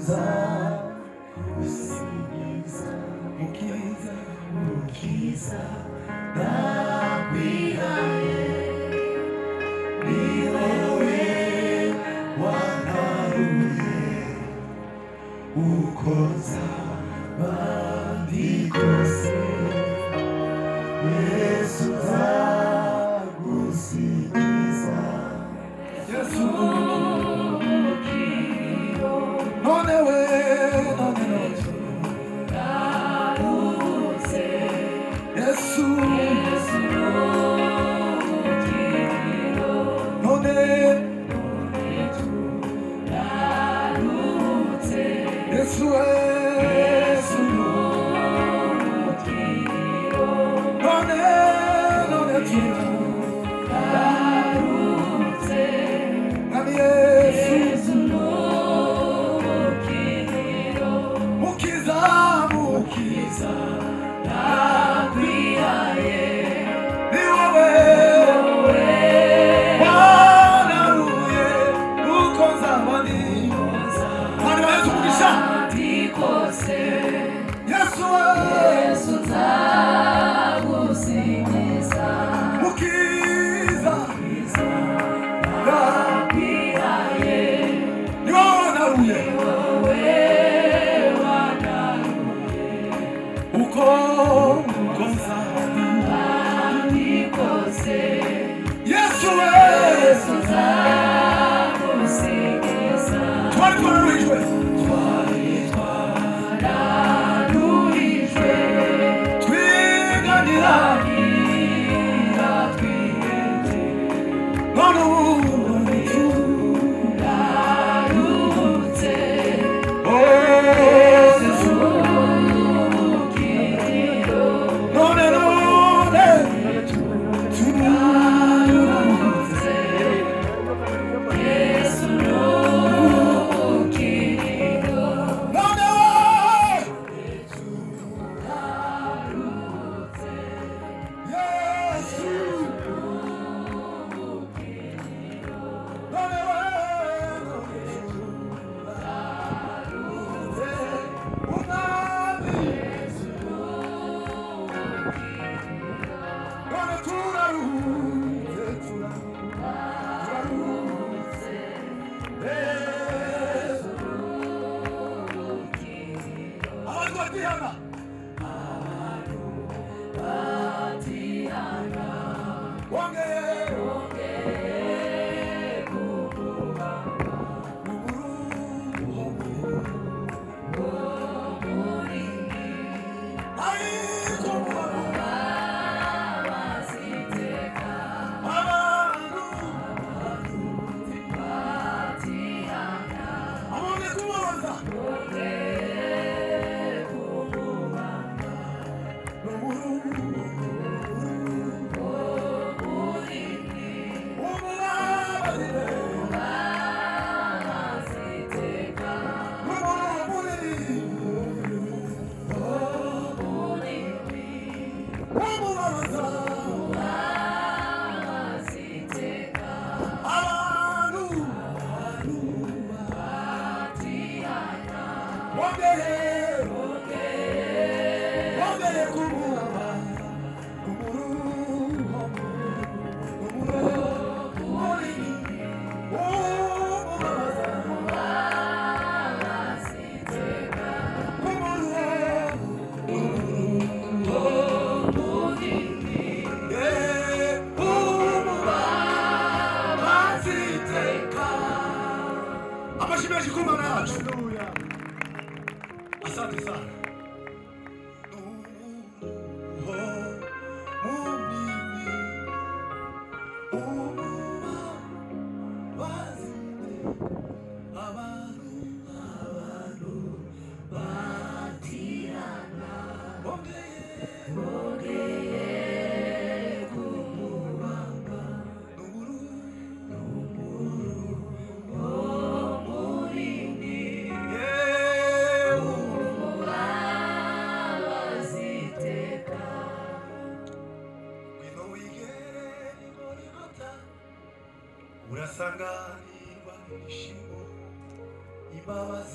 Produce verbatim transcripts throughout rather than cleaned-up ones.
urasanganirwa n'ishimo imbabazi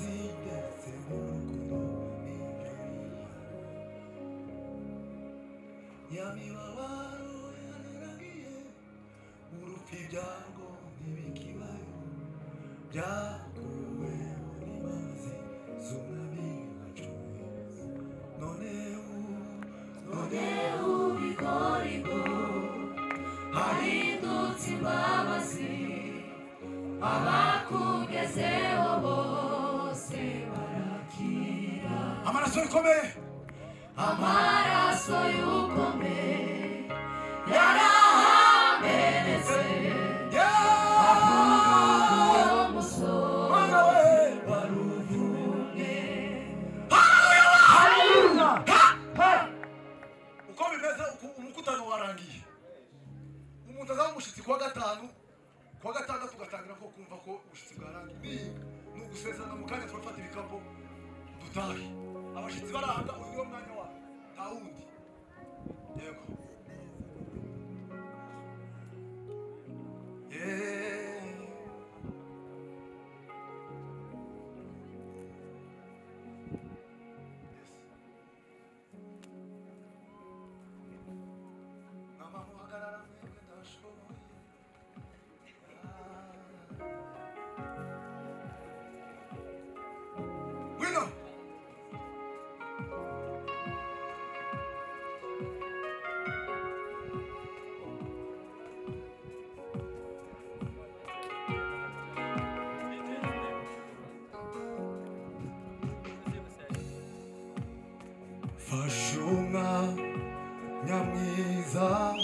ndetse n'urukundo yamibabaro yararagiye urupfu ibyago ntibikibayo byakuwe n'imbabazi z'umwami wacu none none ubigorigo harindutse imbabazi abakugezeho bose barakira amaraso y'ukomeye amaraso y'ukomeye yaramenetse avuga umusore waruvumye haleluya uko bimeze umukutano warangiye umuntu azaho umushitsi kwa gatanu kwa gatandatu tugatangira ko kumva ko ubushitsi bwarangiye ni ugusezerana mu kanya turafata ibikapu dutahe abashitsi barahanga uyu niwo mwanya wa nta wundi yego Fashunga nyamwiza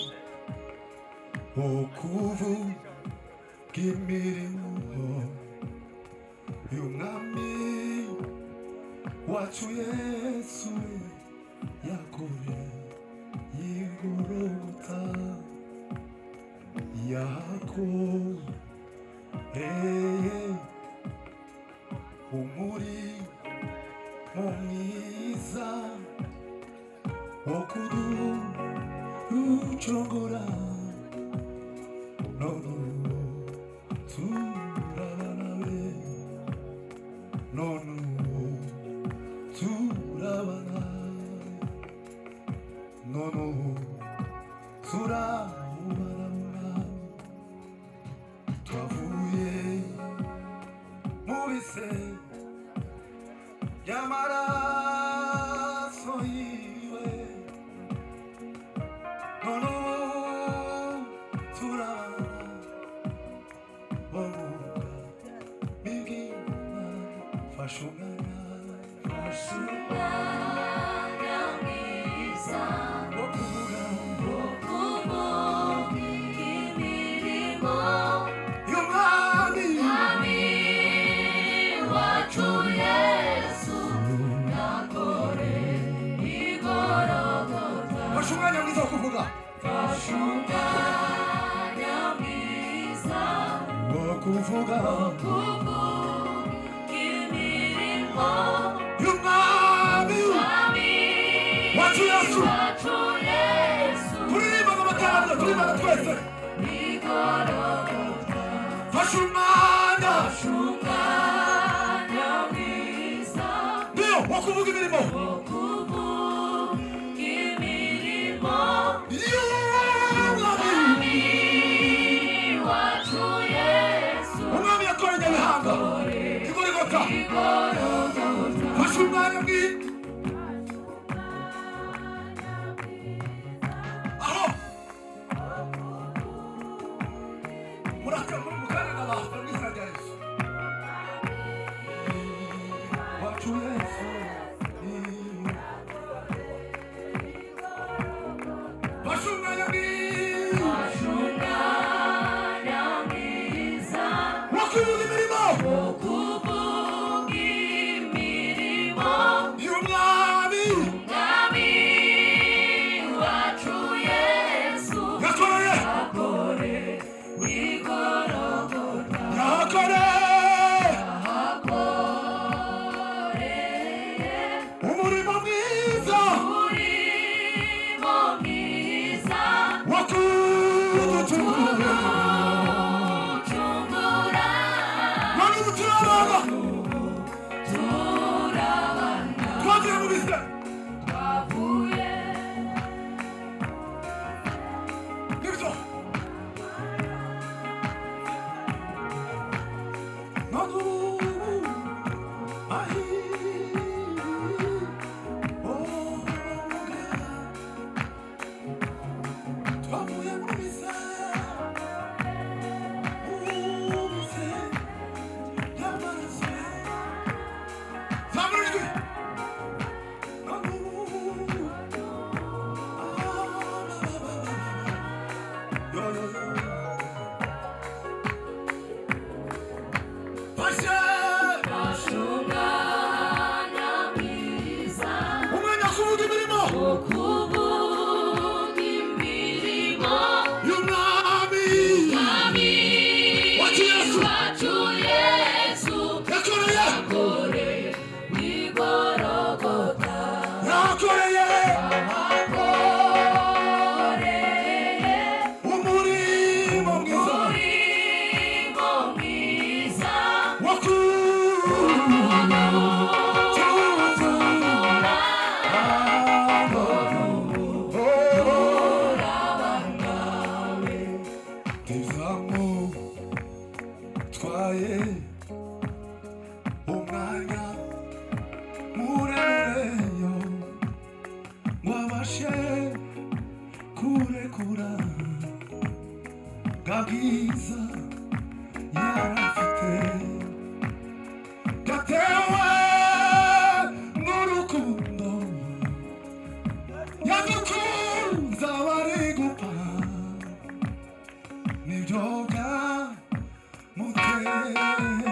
okuvu kimirimo y'umwami wacu Yesu yakore y'igorogota yakoreye umurimo mwiza okudu uchongora nono turabanawe nono turabana nono turabana twavuye mubise y'amaraso yiwe nono turabana bomuka bigina fashungana fashungana mwiza okuvuga okuvuga imirimo y'umwami wacu Yesu yakore igorogota fashungana mwiza okuvuga fashungana mwiza okuvuga okuvuga imirimo y'umwami wacu Yesu kuririmba n'amateraniro turirimba twese igorogota fashungana fashungana mwiza ndiyo okuvuga imirimo okuvuga imirimo y'umwami wacu Yesu umwami yakoreye nyabihanga igorogota fashungana mwiza aho muraka muri mukana n'abantu n'izina rya Yesu wacu Yesu fashungana mwiza fashungana mwiza okuvuga imirimo okuvuga imirimo y'umwami mwiza yarafite yatewe n'urukundo yadukunze abari gupfa nibyo bwamuteye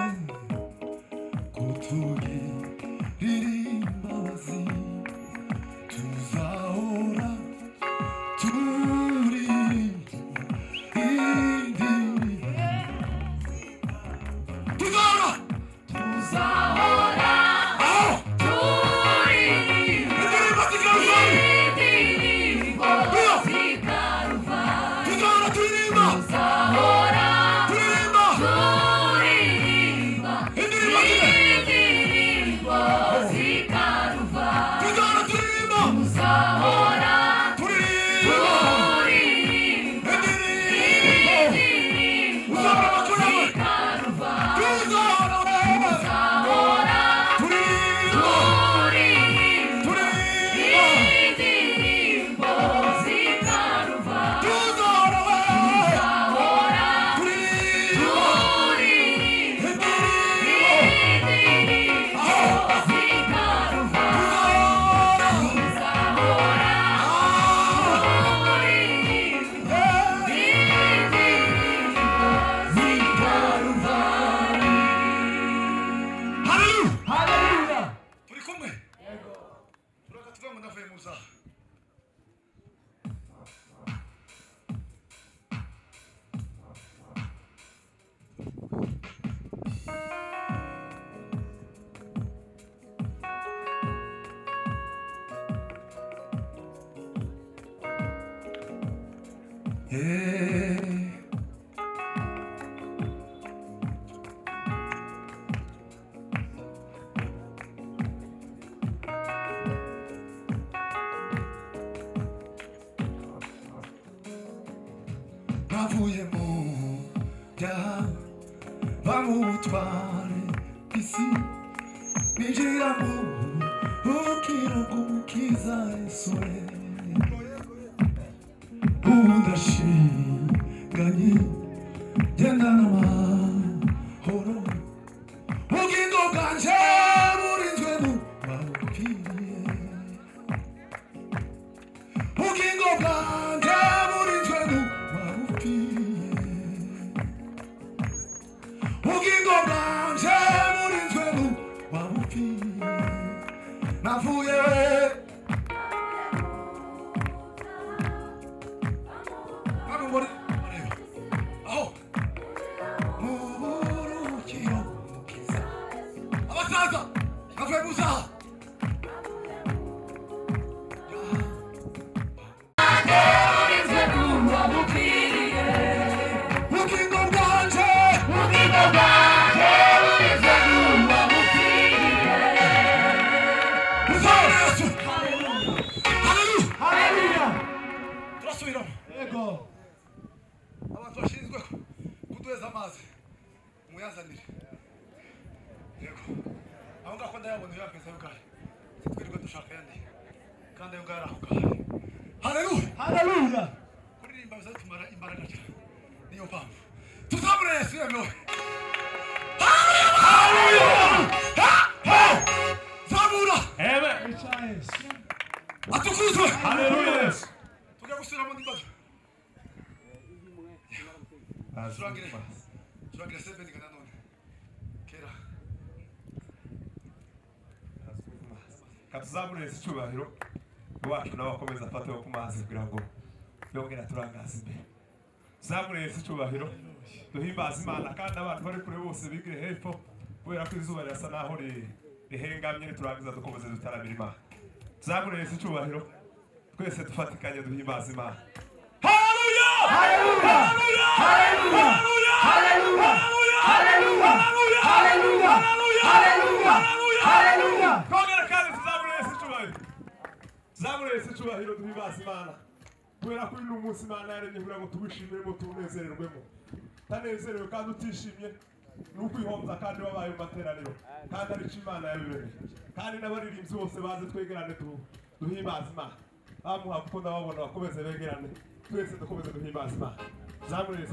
kutugirira imbabazi tuzahora turi tuzahora tuzahora turi indirimbo zikaruvari tuzahora turirimba tuzahora turirimba turirimba indirimbo zikaruvari tuzahora turirimba tuzahora navuye mu byaha bamutware isi ninjira mu rukiro rw'umukiza Yesu undashinganye gendana amahoro ubugingo bwanje burinzwe n'uwabupfiriye ubugingo bwanje burinzwe n'uwabupfiriye ubugingo bwanje burinzwe n'uwabupfiriye navuye abantu bashinzwe kuduheza amazi muyazanire yego aho ngaho ndayabona yapeza yugaye twirirwe dushaka yandi kandi ayo ngaho aho ngaho haleluya haleluya kuririmba bizatumara imbaraga cyane niyo mpamvu tuzamure Yesu yemewe haleluya zamura amen atukuzwe haleluya tujya gusubira mu ndimbazo Surangire, surangire seven kana none. Kera. Katuzamure icyubahiro wacu n'abakomeza afate ku mazi kugira ngo yongera turangaza imbere. Zamure icyubahiro duhimbaza Imana kandi abantu bari kure bose bigire hepfo kubera ko izuba rirasa naho rihengamye turangiza dukomeze dutaramira Imana. Zamure icyubahiro twese dufatikanye duhimbaza Imana. Hallelujah! Hallelujah! Hallelujah! Hallelujah! Hallelujah! Hallelujah! Hallelujah! Hallelujah! Kongera kandi tuzamure icyubahiro. Zamure icyubahiro duhimbaza Imana. Kubera ko uyu munsi Imana yaremye kugira ngo tubishimire ngo tunezererwemo. Tanezerewe kandi utishimye n'ukwihomza kandi wabaye mu materaniro kandi ari Imana yabibereye. Kandi n'abaririmbyi bose baze twegerane duhimbaza Imana. Bamuha kuko ndababona bakomeze begerane. Twese dukomeze duhimbaza Imana. Zamure icyubahiro.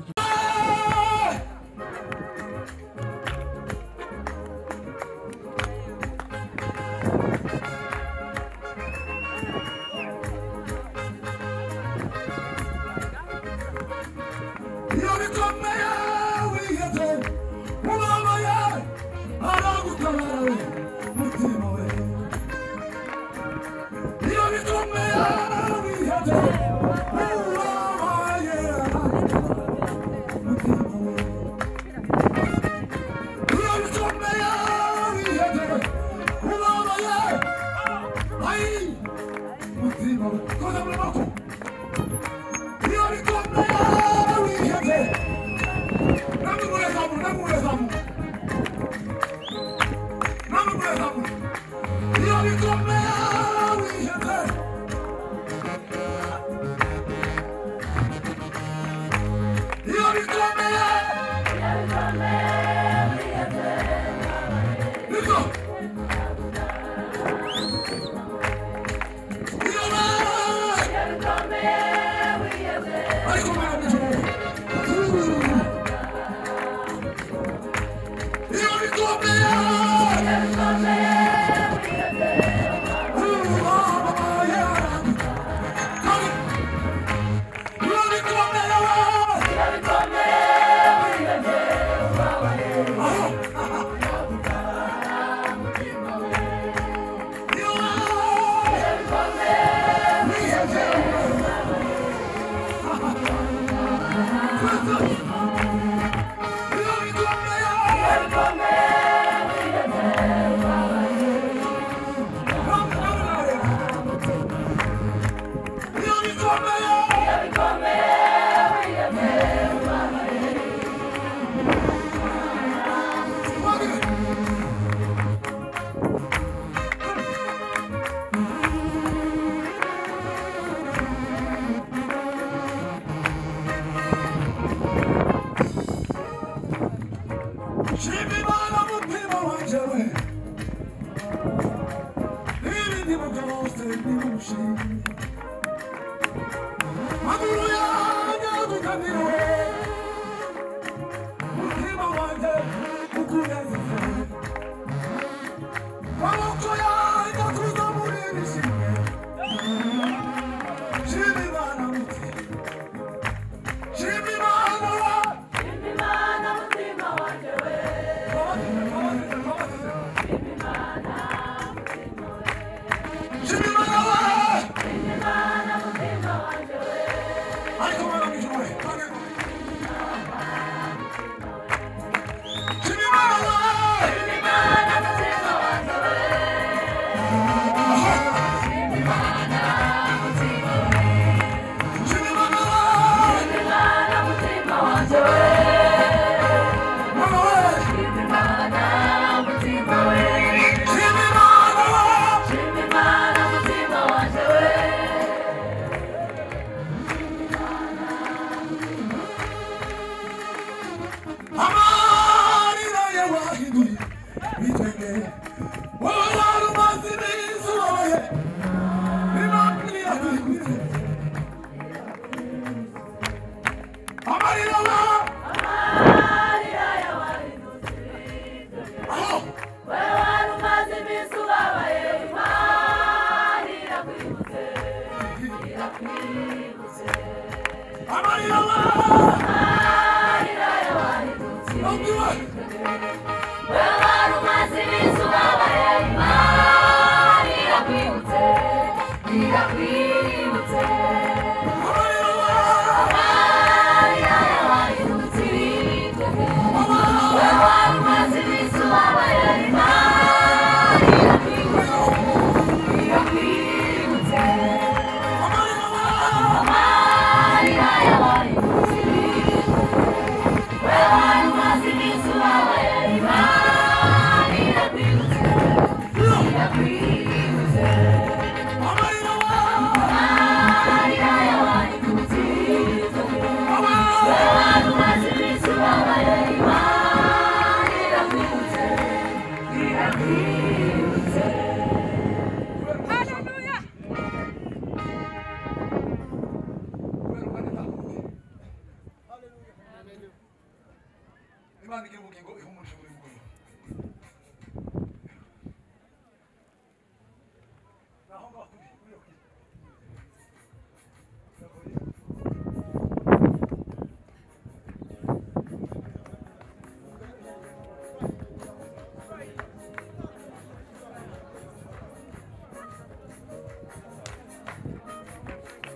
Well, I don't mind seeing you, so I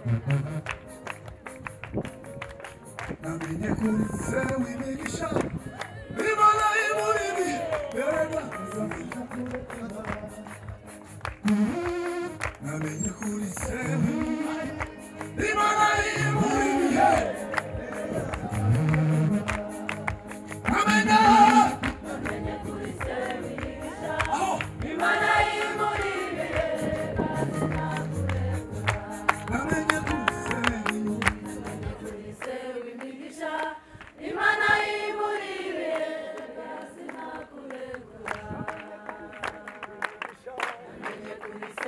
namenye kuri se w'imigisha imana y'umurimi erega nzamenya kurekura namenye kuri se imana y'umurimi namenye namenye kuri se w'imigisha imana y'umurimi namenye kuri se w'imigisha imana y'umurimi sinakurekura namenye kuri se